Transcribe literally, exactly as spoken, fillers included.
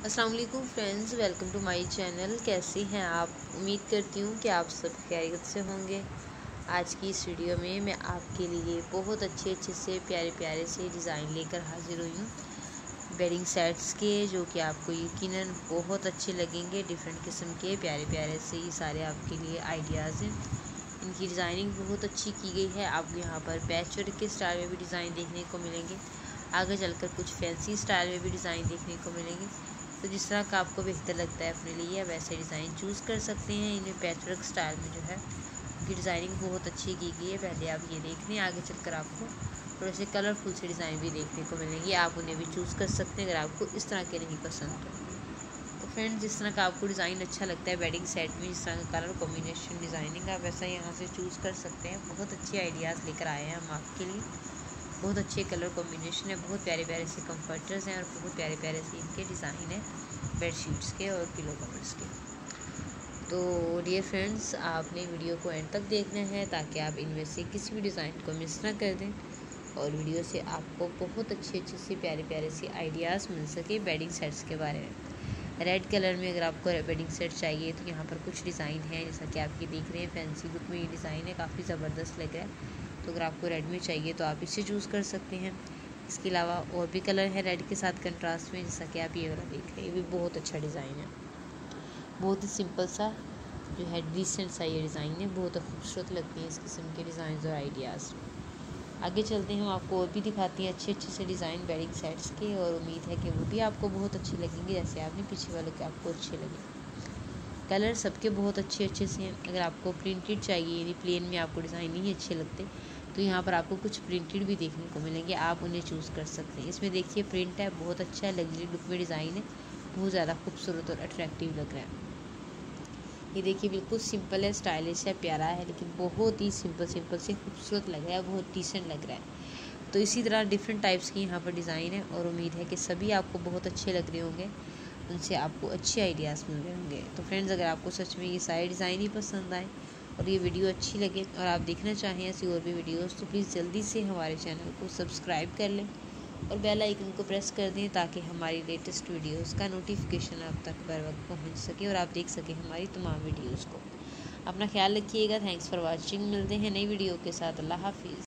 अस्सलाम वालेकुम friends, welcome to my channel. कैसे हैं आप? उम्मीद करती हूँ कि आप सब खैरियत से होंगे। आज की इस वीडियो में मैं आपके लिए बहुत अच्छे अच्छे से प्यारे प्यारे से डिज़ाइन लेकर हाजिर हुई हूँ बेडिंग सेट्स के, जो कि आपको यकीनन बहुत अच्छे लगेंगे। डिफरेंट किस्म के प्यारे प्यारे से ये सारे आपके लिए आइडियाज़ हैं। इनकी डिज़ाइनिंग बहुत अच्छी की गई है। आपको यहाँ पर पैच वर्क के स्टाइल में भी डिज़ाइन देखने को मिलेंगे। आगे चलकर कुछ फैंसी स्टाइल में भी डिज़ाइन देखने को मिलेंगे। तो जिस तरह का आपको बेहतर लगता है अपने लिए वैसे डिज़ाइन चूज़ कर सकते हैं। इन्हें पैच वर्क स्टाइल में जो है उनकी डिज़ाइनिंग बहुत अच्छी की गई है। पहले आप ये देख लें, आगे चलकर आपको थोड़े से कलरफुल से डिज़ाइन भी देखने को मिलेंगे। आप उन्हें भी चूज़ कर सकते हैं अगर आपको इस तरह के नहीं पसंद हो। तो फ्रेंड्स, जिस तरह का आपको डिज़ाइन अच्छा लगता है बेडिंग सेट में, जिस तरह का कलर कॉम्बिनेशन डिज़ाइनिंग आप वैसा यहाँ से चूज़ कर सकते हैं। बहुत अच्छे आइडियाज़ लेकर आए हैं हम आपके लिए। बहुत अच्छे कलर कॉम्बिनेशन है, बहुत प्यारे प्यारे से कंफर्टर्स हैं और बहुत प्यारे प्यारे से इनके डिज़ाइन है बेडशीट्स के और पिलो कवर्स के। तो डियर फ्रेंड्स, आपने वीडियो को एंड तक देखना है ताकि आप इनमें से किसी भी डिज़ाइन को मिस ना कर दें और वीडियो से आपको बहुत अच्छे अच्छे से प्यारे प्यारे से आइडियाज़ मिल सके बेडिंग सेट्स के बारे में। रेड कलर में अगर आपको बेडिंग सेट चाहिए तो यहाँ पर कुछ डिज़ाइन है, जैसा कि आप ये देख रहे हैं फैंसी लुक में ये डिज़ाइन है, काफ़ी ज़बरदस्त लग रहा है। तो अगर आपको रेड में चाहिए तो आप इसे चूज़ कर सकते हैं। इसके अलावा और भी कलर है रेड के साथ कंट्रास्ट में, जैसा कि आप ये वाला देख रहे हैं। ये भी बहुत अच्छा डिज़ाइन है, बहुत ही सिंपल सा जो है डिसेंट सा ये डिज़ाइन है। बहुत खूबसूरत लगते हैं इस किस्म के डिज़ाइन और आइडियाज़। आगे चलते हैं, हम आपको और भी दिखाती हैं अच्छे अच्छे से डिज़ाइन बेडिंग सेट्स के, और उम्मीद है कि वो भी आपको बहुत अच्छे लगेंगे जैसे आपने पीछे वाले के आपको अच्छे लगे। कलर सबके बहुत अच्छे अच्छे से हैं। अगर आपको प्रिंटेड चाहिए, यानी प्लेन में आपको डिज़ाइन नहीं अच्छे लगते, तो यहाँ पर आपको कुछ प्रिंटेड भी देखने को मिलेंगे। आप उन्हें चूज़ कर सकते हैं। इसमें देखिए प्रिंट है, बहुत अच्छा है, लग्जरी लुक में डिज़ाइन है, बहुत ज़्यादा खूबसूरत और अट्रैक्टिव लग रहा है। ये देखिए बिल्कुल सिंपल है, स्टाइलिश है, प्यारा है, लेकिन बहुत ही सिंपल सिंपल से खूबसूरत लग रहा है, बहुत डिसेंट लग रहा है। तो इसी तरह डिफरेंट टाइप्स की यहाँ पर डिज़ाइन है और उम्मीद है कि सभी आपको बहुत अच्छे लग रहे होंगे, उनसे आपको अच्छे आइडियाज़ मिल रहे होंगे। तो फ्रेंड्स, अगर आपको सच में ये सारे डिज़ाइन ही पसंद आए और ये वीडियो अच्छी लगे और आप देखना चाहें ऐसी और भी वीडियोस, तो प्लीज़ जल्दी से हमारे चैनल को सब्सक्राइब कर लें और बेल आइकन को प्रेस कर दें ताकि हमारी लेटेस्ट वीडियोस का नोटिफिकेशन आप तक बर वक्त पहुँच सके और आप देख सकें हमारी तमाम वीडियोज़ को। अपना ख्याल रखिएगा। Thanks for watching. मिलते हैं नई वीडियो के साथ। अल्लाह हाफिज़।